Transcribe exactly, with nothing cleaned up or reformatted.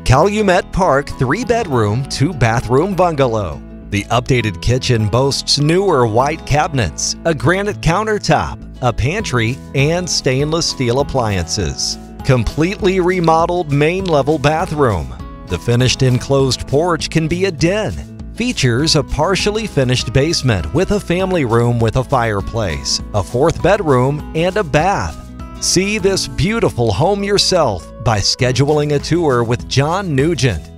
Calumet Park three-bedroom, two-bathroom bungalow. The updated kitchen boasts newer white cabinets, a granite countertop, a pantry, and stainless steel appliances. Completely remodeled main-level bathroom. The finished enclosed porch can be a den. Features a partially finished basement with a family room with a fireplace, a fourth bedroom, and a bath. See this beautiful home yourself by scheduling a tour with John Nugent.